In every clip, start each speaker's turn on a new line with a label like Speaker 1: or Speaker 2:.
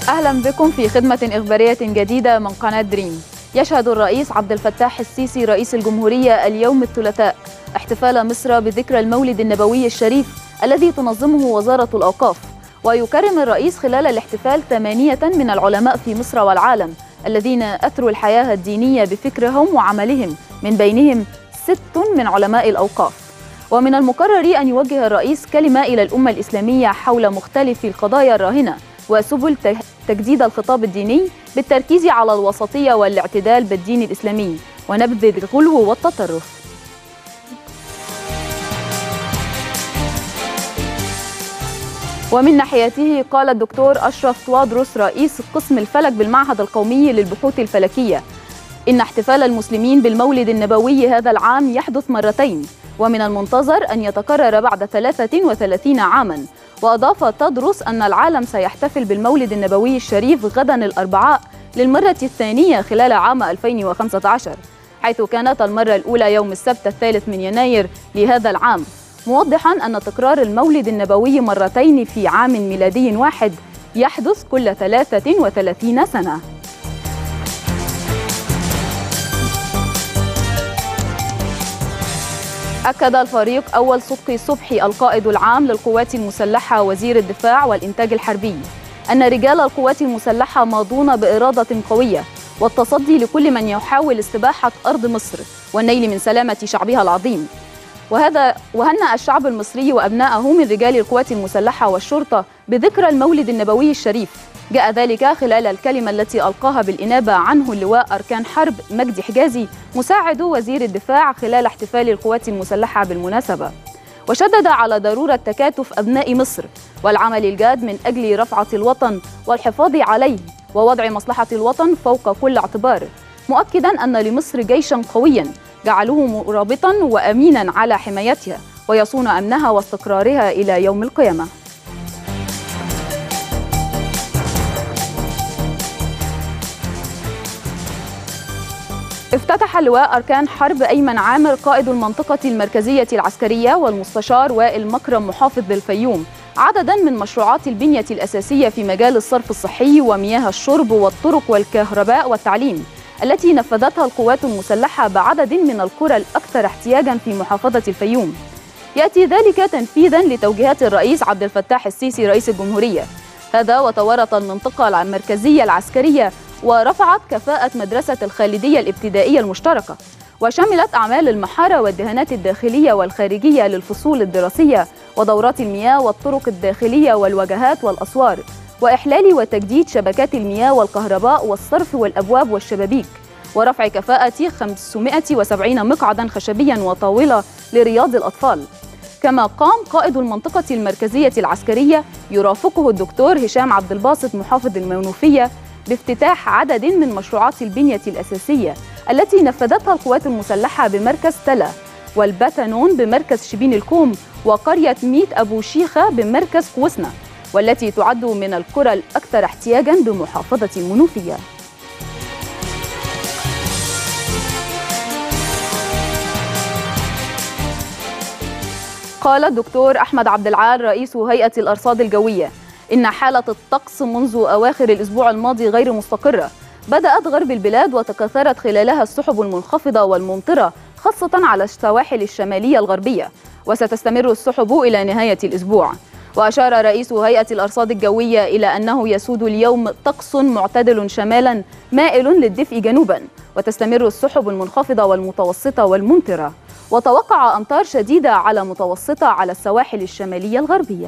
Speaker 1: أهلا بكم في خدمة إخبارية جديدة من قناة دريم. يشهد الرئيس عبد الفتاح السيسي رئيس الجمهورية اليوم الثلاثاء احتفال مصر بذكرى المولد النبوي الشريف الذي تنظمه وزارة الأوقاف، ويكرم الرئيس خلال الاحتفال 8 من العلماء في مصر والعالم الذين أثروا الحياة الدينية بفكرهم وعملهم، من بينهم 6 من علماء الأوقاف. ومن المقرر أن يوجه الرئيس كلمة إلى الأمة الإسلامية حول مختلف القضايا الراهنة وسبل تجديد الخطاب الديني بالتركيز على الوسطية والاعتدال بالدين الإسلامي ونبذ الغلو والتطرف. ومن ناحيته قال الدكتور أشرف توادرس رئيس قسم الفلك بالمعهد القومي للبحوث الفلكية إن احتفال المسلمين بالمولد النبوي هذا العام يحدث مرتين، ومن المنتظر أن يتكرر بعد 33 عاماً. وأضاف تدرس أن العالم سيحتفل بالمولد النبوي الشريف غداً الأربعاء للمرة الثانية خلال عام 2015، حيث كانت المرة الأولى يوم السبت 3 يناير لهذا العام، موضحاً أن تكرار المولد النبوي مرتين في عام ميلادي واحد يحدث كل 33 سنة. أكد الفريق أول صدقي صبحي القائد العام للقوات المسلحة وزير الدفاع والإنتاج الحربي أن رجال القوات المسلحة ماضون بإرادة قوية والتصدي لكل من يحاول استباحة أرض مصر والنيل من سلامة شعبها العظيم. وهنأ الشعب المصري وأبناءه من رجال القوات المسلحة والشرطة بذكرى المولد النبوي الشريف. جاء ذلك خلال الكلمة التي ألقاها بالإنابة عنه اللواء أركان حرب مجدي حجازي مساعد وزير الدفاع خلال احتفال القوات المسلحة بالمناسبة، وشدد على ضرورة تكاتف أبناء مصر والعمل الجاد من أجل رفعة الوطن والحفاظ عليه ووضع مصلحة الوطن فوق كل اعتبار، مؤكدا أن لمصر جيشا قويا جعلوه مرابطا وأمينا على حمايتها ويصون أمنها واستقرارها إلى يوم القيامة. افتتح اللواء أركان حرب أيمن عامر قائد المنطقة المركزية العسكرية والمستشار وائل مكرم محافظ للفيوم عددا من مشروعات البنية الأساسية في مجال الصرف الصحي ومياه الشرب والطرق والكهرباء والتعليم التي نفذتها القوات المسلحة بعدد من القرى الأكثر احتياجا في محافظة الفيوم. يأتي ذلك تنفيذا لتوجيهات الرئيس عبد الفتاح السيسي رئيس الجمهورية. هذا وتورط المنطقة المركزية العسكرية ورفعت كفاءة مدرسة الخالدية الابتدائية المشتركة، وشملت أعمال المحارة والدهانات الداخلية والخارجية للفصول الدراسية ودورات المياه والطرق الداخلية والواجهات والأسوار، وإحلال وتجديد شبكات المياه والكهرباء والصرف والأبواب والشبابيك، ورفع كفاءة 570 مقعدا خشبيا وطاولة لرياض الأطفال. كما قام قائد المنطقة المركزية العسكرية يرافقه الدكتور هشام عبد الباسط محافظ المنوفية بافتتاح عدد من مشروعات البنية الأساسية التي نفذتها القوات المسلحة بمركز تلا، والباتانون بمركز شبين الكوم، وقرية ميت أبو شيخة بمركز قوسنة، والتي تعد من القرى الأكثر احتياجاً بمحافظة المنوفية. قال الدكتور أحمد عبد العال رئيس هيئة الأرصاد الجوية إن حالة الطقس منذ أواخر الأسبوع الماضي غير مستقرة، بدأت غرب البلاد وتكاثرت خلالها السحب المنخفضة والممطرة خاصة على السواحل الشمالية الغربية، وستستمر السحب إلى نهاية الأسبوع. وأشار رئيس هيئة الأرصاد الجوية إلى أنه يسود اليوم طقس معتدل شمالا مائل للدفء جنوبا، وتستمر السحب المنخفضة والمتوسطة والممطرة، وتوقع أمطار شديدة على متوسطة على السواحل الشمالية الغربية.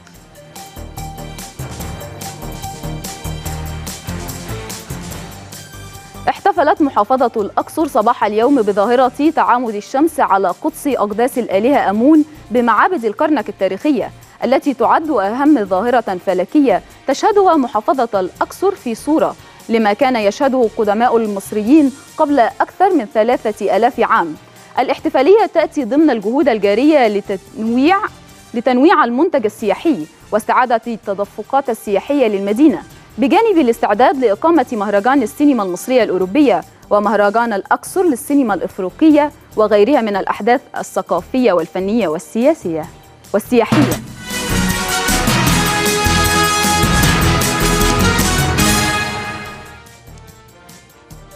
Speaker 1: احتفلت محافظة الأقصر صباح اليوم بظاهرة تعامد الشمس على قدس أقداس الآلهة آمون بمعابد الكرنك التاريخية التي تعد أهم ظاهرة فلكية تشهدها محافظة الأقصر في صورة لما كان يشهده قدماء المصريين قبل أكثر من 3000 عام. الاحتفالية تأتي ضمن الجهود الجارية لتنويع المنتج السياحي واستعادة التدفقات السياحية للمدينة، بجانب الاستعداد لإقامة مهرجان السينما المصرية الأوروبية ومهرجان الأقصر للسينما الإفريقية وغيرها من الأحداث الثقافية والفنية والسياسية والسياحية.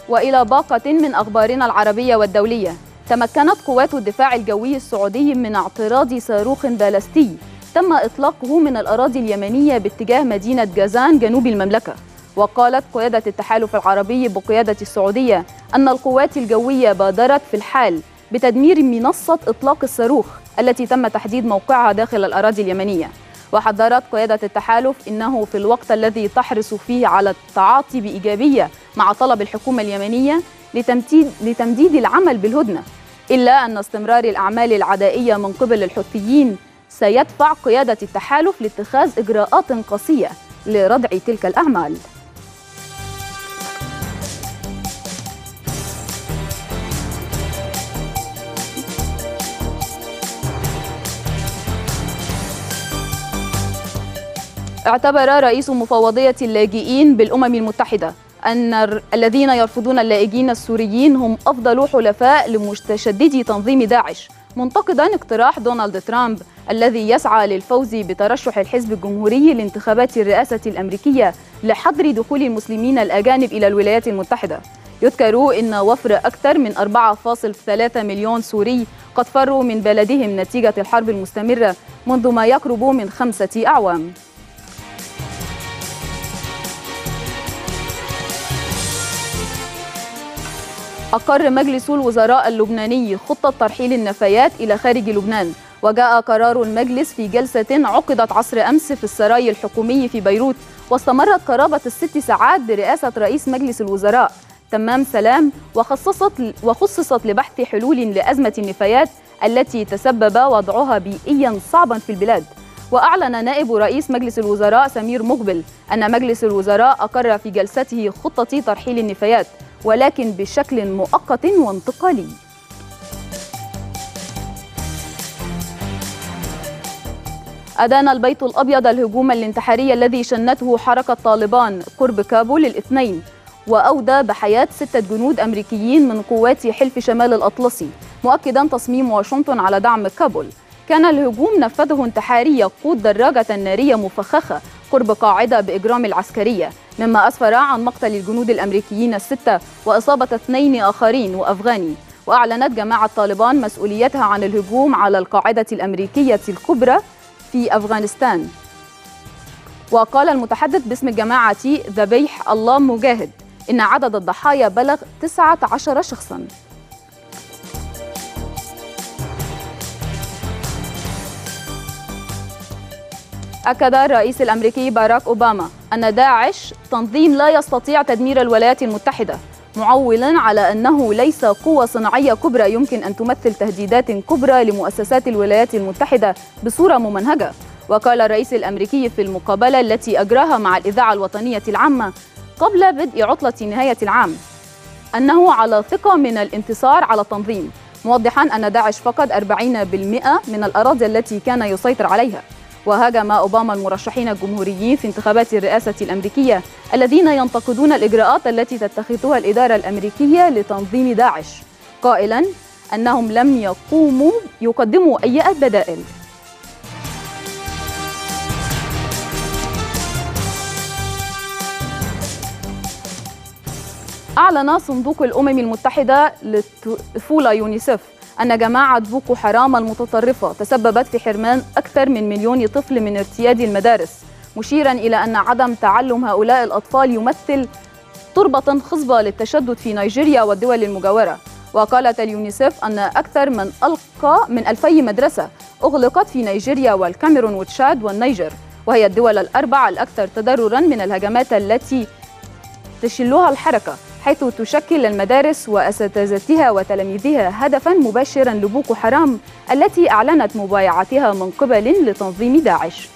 Speaker 1: وإلى باقة من أخبارنا العربية والدولية. تمكنت قوات الدفاع الجوي السعودي من اعتراض صاروخ بالستي تم إطلاقه من الأراضي اليمنية باتجاه مدينة جازان جنوب المملكة. وقالت قيادة التحالف العربي بقيادة السعودية أن القوات الجوية بادرت في الحال بتدمير منصة إطلاق الصاروخ التي تم تحديد موقعها داخل الأراضي اليمنية. وحذرت قيادة التحالف إنه في الوقت الذي تحرص فيه على التعاطي بإيجابية مع طلب الحكومة اليمنية لتمديد العمل بالهدنة، إلا أن استمرار الأعمال العدائية من قبل الحوثيين سيدفع قيادة التحالف لاتخاذ إجراءات قاسية لردع تلك الأعمال. اعتبر رئيس مفوضية اللاجئين بالأمم المتحدة أن الذين يرفضون اللاجئين السوريين هم أفضل حلفاء لمتشددي تنظيم داعش، منتقدا اقتراح دونالد ترامب الذي يسعى للفوز بترشح الحزب الجمهوري لانتخابات الرئاسة الأمريكية لحظر دخول المسلمين الأجانب إلى الولايات المتحدة. يذكر إن وفر أكثر من 4.3 مليون سوري قد فروا من بلدهم نتيجة الحرب المستمرة منذ ما يقرب من 5 أعوام. أقر مجلس الوزراء اللبناني خطة ترحيل النفايات إلى خارج لبنان، وجاء قرار المجلس في جلسة عقدت عصر أمس في السراي الحكومي في بيروت، واستمرت قرابة ال6 ساعات برئاسة رئيس مجلس الوزراء تمام سلام، وخصصت لبحث حلول لأزمة النفايات التي تسبب وضعها بيئيا صعبا في البلاد. وأعلن نائب رئيس مجلس الوزراء سمير مقبل أن مجلس الوزراء أقر في جلسته خطة ترحيل النفايات، ولكن بشكل مؤقت وانتقالي. أدان البيت الأبيض الهجوم الانتحاري الذي شنته حركة طالبان قرب كابول الاثنين، وأودى بحياة 6 جنود أمريكيين من قوات حلف شمال الأطلسي، مؤكدا تصميم واشنطن على دعم كابول. كان الهجوم نفذه انتحاري يقود دراجة نارية مفخخة قرب قاعدة بإجرام العسكرية، مما أسفر عن مقتل الجنود الأمريكيين ال6 وإصابة 2 آخرين وأفغاني. وأعلنت جماعة طالبان مسؤوليتها عن الهجوم على القاعدة الأمريكية الكبرى في أفغانستان. وقال المتحدث باسم الجماعة ذبيح الله مجاهد إن عدد الضحايا بلغ 19 شخصاً. أكد الرئيس الأمريكي باراك أوباما أن داعش تنظيم لا يستطيع تدمير الولايات المتحدة، معولاً على أنه ليس قوة صناعية كبرى يمكن أن تمثل تهديدات كبرى لمؤسسات الولايات المتحدة بصورة ممنهجة. وقال الرئيس الأمريكي في المقابلة التي أجراها مع الإذاعة الوطنية العامة قبل بدء عطلة نهاية العام أنه على ثقة من الانتصار على التنظيم، موضحاً أن داعش فقد 40% من الأراضي التي كان يسيطر عليها. وهاجم أوباما المرشحين الجمهوريين في انتخابات الرئاسة الأمريكية الذين ينتقدون الإجراءات التي تتخذها الإدارة الأمريكية لتنظيم داعش، قائلاً أنهم لم يقدموا أي بدائل. أعلن صندوق الأمم المتحدة للطفولة يونيسف أن جماعة بوكو حرام المتطرفة تسببت في حرمان أكثر من 1,000,000 طفل من ارتياد المدارس، مشيراً إلى أن عدم تعلم هؤلاء الأطفال يمثل تربة خصبة للتشدد في نيجيريا والدول المجاورة. وقالت اليونيسف أن أكثر من 2000 مدرسة أغلقت في نيجيريا والكاميرون وتشاد والنيجر، وهي الدول الأربع الأكثر تضرراً من الهجمات التي تشلها الحركة، حيث تشكل المدارس وأساتذتها وتلاميذها هدفاً مباشراً لبوكو حرام التي أعلنت مبايعتها من قبل لتنظيم داعش.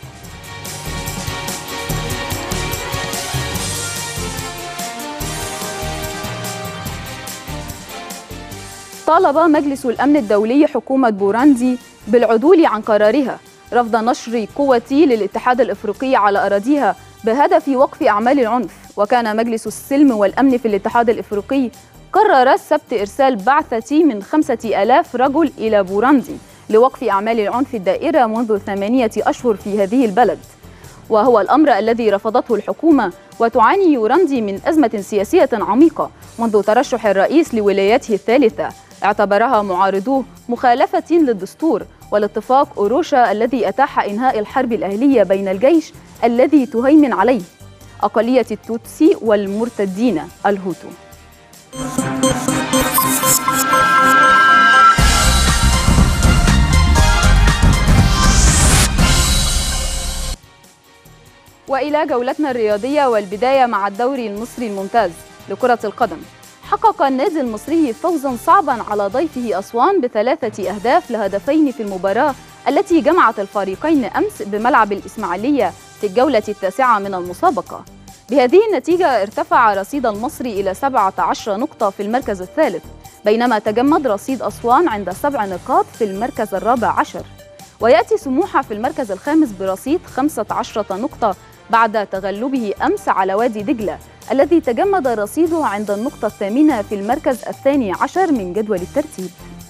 Speaker 1: طالب مجلس الأمن الدولي حكومة بوروندي بالعدول عن قرارها رفض نشر قوة للاتحاد الإفريقي على أراضيها بهدف وقف أعمال العنف. وكان مجلس السلم والأمن في الاتحاد الإفريقي قرر السبت إرسال بعثة من 5000 رجل إلى بوروندي لوقف أعمال العنف الدائرة منذ 8 أشهر في هذه البلد. وهو الأمر الذي رفضته الحكومة، وتعاني يوروندي من أزمة سياسية عميقة منذ ترشح الرئيس لولايته الثالثة، اعتبرها معارضوه مخالفة للدستور والاتفاق أوروشا الذي أتاح إنهاء الحرب الأهلية بين الجيش الذي تهيمن عليه أقلية التوتسي والمرتدين الهوتو. وإلى جولتنا الرياضية، والبداية مع الدوري المصري الممتاز لكرة القدم. حقق النادي المصري فوزا صعبا على ضيفه أسوان ب3 أهداف لهدفين في المباراة التي جمعت الفريقين أمس بملعب الإسماعيلية في الجولة ال9 من المسابقة. بهذه النتيجة ارتفع رصيد المصري إلى 17 نقطة في المركز الثالث، بينما تجمد رصيد أسوان عند 7 نقاط في المركز ال14. ويأتي سموحة في المركز الخامس برصيد 15 نقطة بعد تغلبه أمس على وادي دجلة الذي تجمد رصيده عند النقطة الثامنة في المركز ال12 من جدول الترتيب.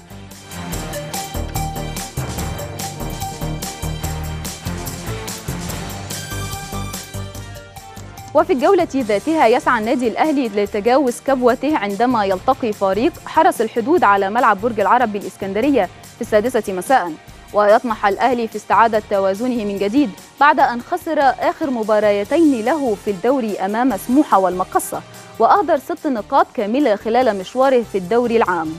Speaker 1: وفي الجولة ذاتها يسعى النادي الأهلي لتجاوز كبوته عندما يلتقي فريق حرس الحدود على ملعب برج العرب بالإسكندرية في 6 مساء، ويطمح الأهلي في استعادة توازنه من جديد بعد أن خسر آخر مباريتين له في الدوري أمام سموحة والمقصة، وأهدر 6 نقاط كاملة خلال مشواره في الدوري العام.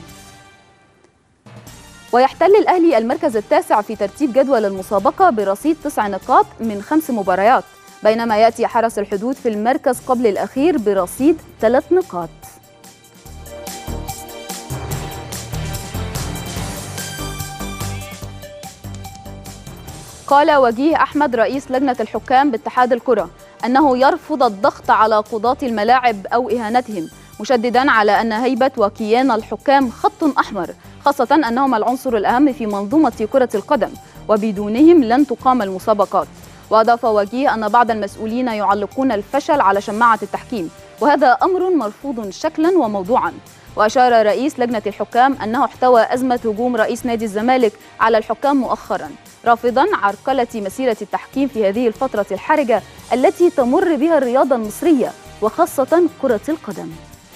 Speaker 1: ويحتل الأهلي المركز التاسع في ترتيب جدول المسابقة برصيد 9 نقاط من 5 مباريات، بينما يأتي حرس الحدود في المركز قبل الأخير برصيد 3 نقاط. قال وجيه أحمد رئيس لجنة الحكام باتحاد الكرة أنه يرفض الضغط على قضاة الملاعب أو إهانتهم، مشددا على أن هيبة وكيان الحكام خط أحمر، خاصة أنهم العنصر الأهم في منظومة كرة القدم وبدونهم لن تقام المسابقات. وأضاف وجيه أن بعض المسؤولين يعلقون الفشل على شماعة التحكيم، وهذا أمر مرفوض شكلا وموضوعا. وأشار رئيس لجنة الحكام أنه احتوى أزمة هجوم رئيس نادي الزمالك على الحكام مؤخرا، رافضا عرقلة مسيرة التحكيم في هذه الفترة الحرجة التي تمر بها الرياضة المصرية وخاصة كرة القدم.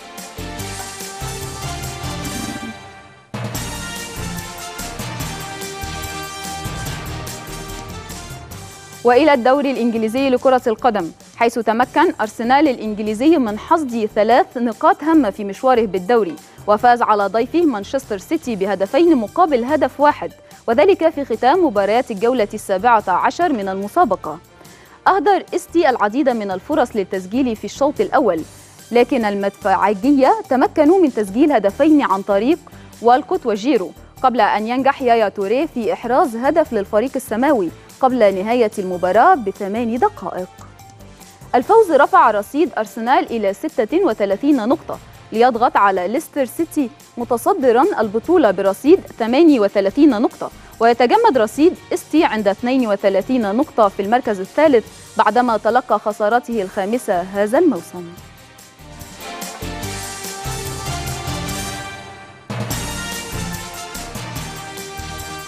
Speaker 1: وإلى الدوري الإنجليزي لكرة القدم، حيث تمكن أرسنال الإنجليزي من حصد 3 نقاط هامة في مشواره بالدوري، وفاز على ضيفه مانشستر سيتي بهدفين مقابل هدف واحد، وذلك في ختام مباريات الجولة ال17 من المسابقة. أهدر إستي العديد من الفرص للتسجيل في الشوط الأول، لكن المدفعجية تمكنوا من تسجيل هدفين عن طريق والكوت وجيرو، قبل أن ينجح يايا توريه في إحراز هدف للفريق السماوي قبل نهاية المباراة ب8 دقائق. الفوز رفع رصيد أرسنال إلى 36 نقطة ليضغط على ليستر سيتي متصدرا البطولة برصيد 38 نقطة، ويتجمد رصيد إستي عند 32 نقطة في المركز الثالث بعدما تلقى خسارته الخامسة هذا الموسم.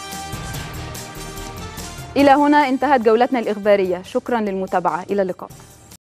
Speaker 1: إلى هنا انتهت جولتنا الإخبارية، شكرا للمتابعة، إلى اللقاء.